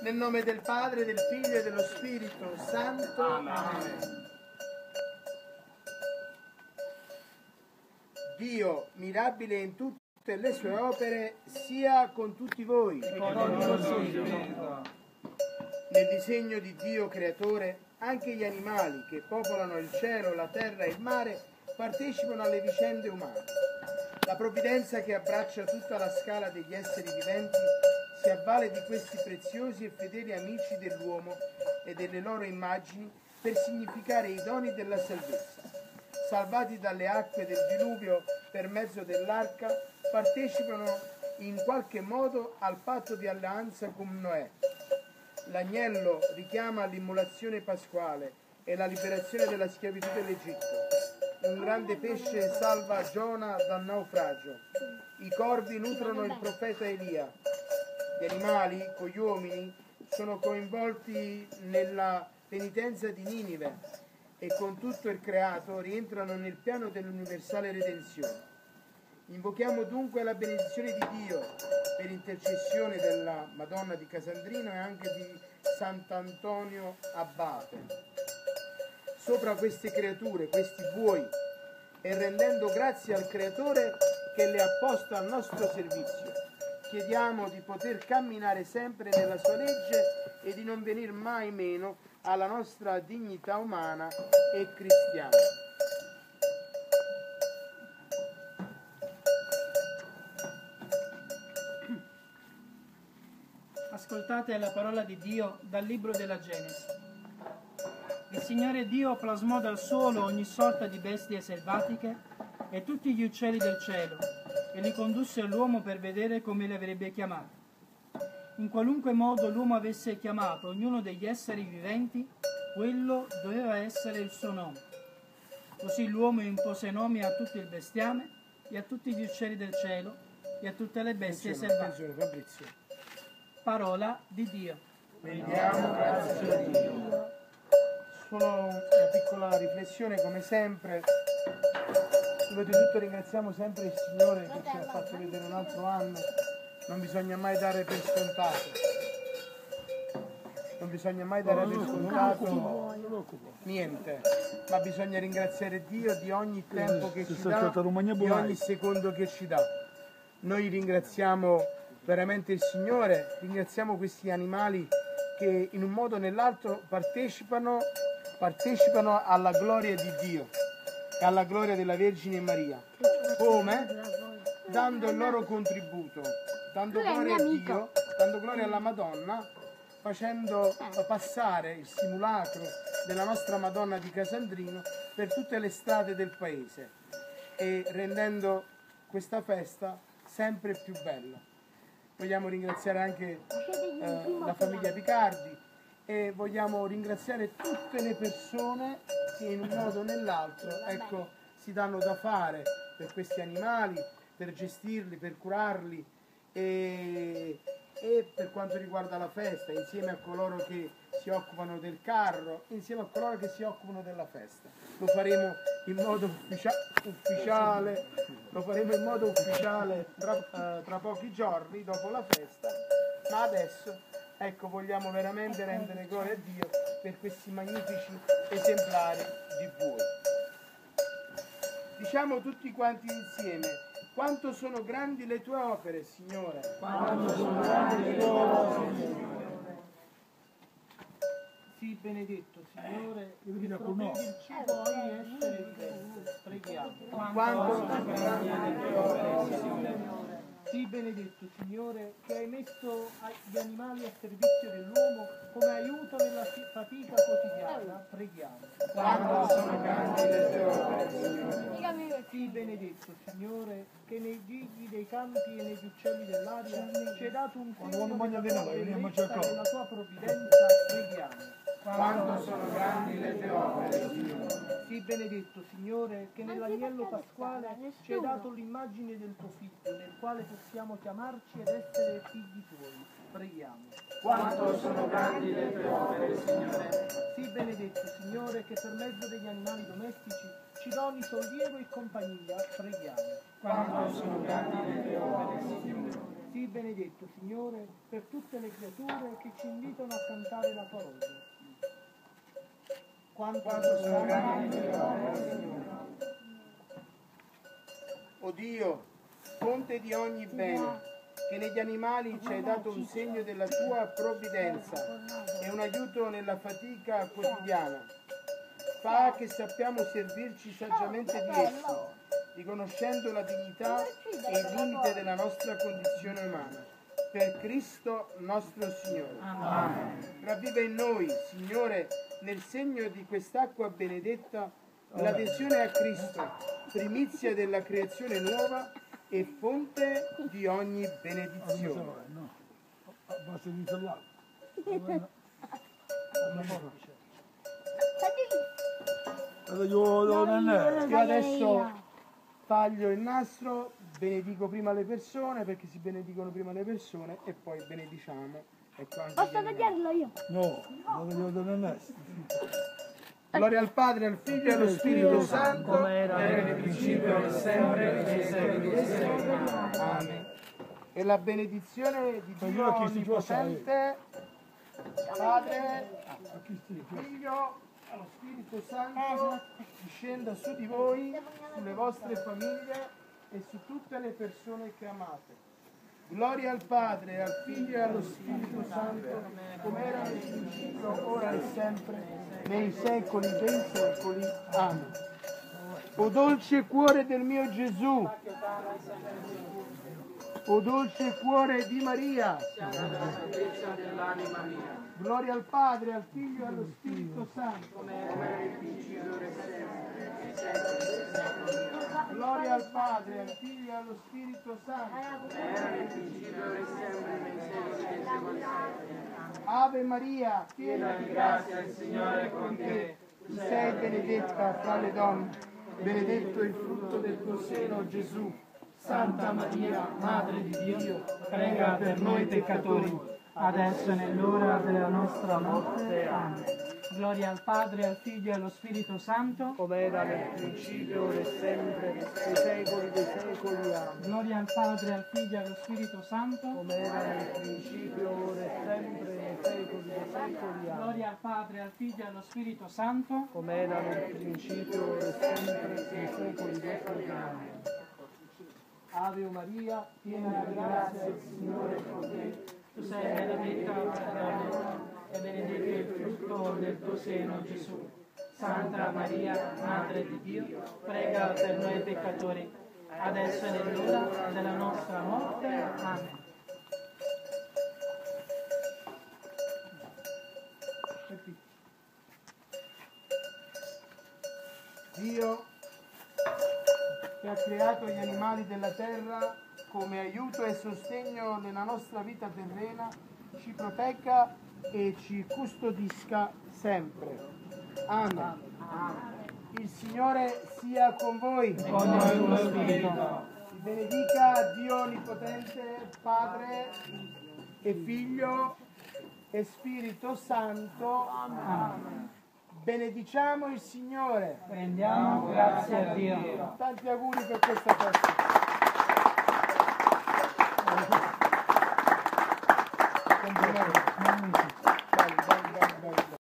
Nel nome del Padre, del Figlio e dello Spirito Santo. Amen. Dio, mirabile in tutte le sue opere, sia con tutti voi. Nel disegno di Dio creatore, anche gli animali che popolano il cielo, la terra e il mare partecipano alle vicende umane. La provvidenza che abbraccia tutta la scala degli esseri viventi si avvale di questi preziosi e fedeli amici dell'uomo e delle loro immagini per significare i doni della salvezza. Salvati dalle acque del diluvio per mezzo dell'arca, partecipano in qualche modo al patto di alleanza con Noè. L'agnello richiama l'immolazione pasquale e la liberazione dalla schiavitù dell'Egitto. Un grande pesce salva Giona dal naufragio. I corvi nutrono il profeta Elia. Gli animali, con gli uomini, sono coinvolti nella penitenza di Ninive e con tutto il creato rientrano nel piano dell'universale redenzione. Invochiamo dunque la benedizione di Dio per intercessione della Madonna di Casandrino e anche di Sant'Antonio Abate sopra queste creature, questi buoi, e rendendo grazie al Creatore che le ha poste al nostro servizio. Chiediamo di poter camminare sempre nella sua legge e di non venir mai meno alla nostra dignità umana e cristiana. Ascoltate la parola di Dio dal libro della Genesi. Il Signore Dio plasmò dal suolo ogni sorta di bestie selvatiche e tutti gli uccelli del cielo e li condusse all'uomo per vedere come li avrebbe chiamati. In qualunque modo l'uomo avesse chiamato ognuno degli esseri viventi, quello doveva essere il suo nome. Così l'uomo impose nome a tutto il bestiame e a tutti gli uccelli del cielo e a tutte le bestie selvatiche. Parola di Dio. Vediamo, grazie a Dio. Solo una piccola riflessione, come sempre. Prima di tutto ringraziamo sempre il Signore che ci ha fatto vedere un altro anno. Non bisogna mai dare per scontato. Non bisogna mai dare per scontato niente, ma bisogna ringraziare Dio di ogni tempo che ci dà, di ogni secondo che ci dà. Noi ringraziamo veramente il Signore, ringraziamo questi animali che in un modo o nell'altro partecipano alla gloria di Dio e alla gloria della Vergine Maria. Come? Dando il loro contributo, dando gloria a Dio, dando gloria alla Madonna, facendo passare il simulacro della nostra Madonna di Casandrino per tutte le strade del paese e rendendo questa festa sempre più bella. Vogliamo ringraziare anche la famiglia Picardi e vogliamo ringraziare tutte le persone che in un modo o nell'altro, ecco, si danno da fare per questi animali, per gestirli, per curarli e per quanto riguarda la festa, insieme a coloro che si occupano del carro, insieme a coloro che si occupano della festa. Lo faremo in modo ufficiale, tra pochi giorni dopo la festa, ma adesso ecco, vogliamo veramente rendere gloria a Dio per questi magnifici esemplari di buoi. Diciamo tutti quanti insieme: quanto sono grandi le tue opere, Signore. Quanto sono grandi le tue opere, Signore. Sii benedetto, Signore, che provvedi il cibo a ogni essere vivente. Preghiamo. Quanto sono grandi le tue opere, Signore. Sii benedetto, Signore, che hai messo gli animali a servizio dell'uomo come aiuto nella fatica quotidiana. Preghiamo. Quanto sono grandi le tue opere, Signore. Sii benedetto, Signore, che nei gigli dei campi e negli uccelli dell'aria ci hai dato un segno della tua bellezza e della tua provvidenza. Preghiamo. Quanto sono grandi le tue opere, Signore. Sii benedetto, Signore, che nell'agnello pasquale ci hai dato l'immagine del tuo figlio, nel quale possiamo chiamarci ed essere figli tuoi. Preghiamo. Quanto sono grandi le tue opere, Signore. Sii benedetto, Signore, che per mezzo degli animali domestici ci doni sollievo e compagnia. Preghiamo. Quanto sono grandi le tue opere, Signore. Sii benedetto, Signore, per tutte le creature che ci invitano a cantare la tua lode. Quanto sono grandi le opere, Signore. O Dio, fonte di ogni bene, che negli animali ci hai dato un segno della tua provvidenza e un aiuto nella fatica quotidiana, fa che sappiamo servirci saggiamente di essi, riconoscendo la dignità e il limite della nostra condizione umana. Per Cristo nostro Signore. Amen. Ravviva in noi, Signore, nel segno di quest'acqua benedetta, l'adesione a Cristo, primizia della creazione nuova e fonte di ogni benedizione. Basta iniziare là. Io adesso taglio il nastro, benedico prima le persone, perché si benedicono prima le persone e poi benediciamo. Ecco, anche Posso tagliarlo io? No, lo tagliamo dall'annesso. Gloria al Padre, al Figlio e allo Spirito Santo, come era nel principio e sempre, nei secoli dei secoli. Amen. E la benedizione di Dio Onnipotente, Padre, Figlio, allo Spirito Santo, discenda su di voi, sulle vostre famiglie e su tutte le persone che amate. Gloria al Padre, al Figlio e allo Spirito Santo, come era nel principio, ora e sempre, nei secoli dei secoli. Amen. O dolce cuore del mio Gesù, o dolce cuore di Maria, gloria al Padre, al Figlio e allo Spirito Santo, gloria al Padre, al Figlio e allo Spirito Santo, Ave Maria, piena di grazia, il Signore è con te. Tu sei benedetta fra le donne, benedetto il frutto del tuo seno, Gesù. Santa Maria, Madre di Dio, prega per noi peccatori, adesso e nell'ora della nostra morte. Amen. Gloria al Padre, al Figlio e allo Spirito Santo, Come era nel principio, ora e sempre, nei secoli dei secoli. Amen. gloria al Padre, al Figlio e allo Spirito Santo, Come era nel principio, ora e sempre, nei secoli dei secoli. Amen. gloria al Padre, al Figlio e allo Spirito Santo, Come era nel principio, ora e sempre, nei secoli dei secoli. Amen. Ave Maria, piena di grazia, il Signore è con te. tu sei benedetta tra le donne e benedetto il frutto del tuo seno, Gesù. Santa Maria, Madre di Dio, prega per noi peccatori, adesso e nell'ora della nostra morte. Amen. Dio, che ha creato gli animali della terra come aiuto e sostegno nella nostra vita terrena, ci protegga e ci custodisca sempre. Amen. Il Signore sia con voi. Con il tuo spirito. Vi benedica Dio Onnipotente, Padre e Figlio e Spirito Santo. Amen. Benediciamo il Signore. Rendiamo grazie a Dio. Tanti auguri per questa festa.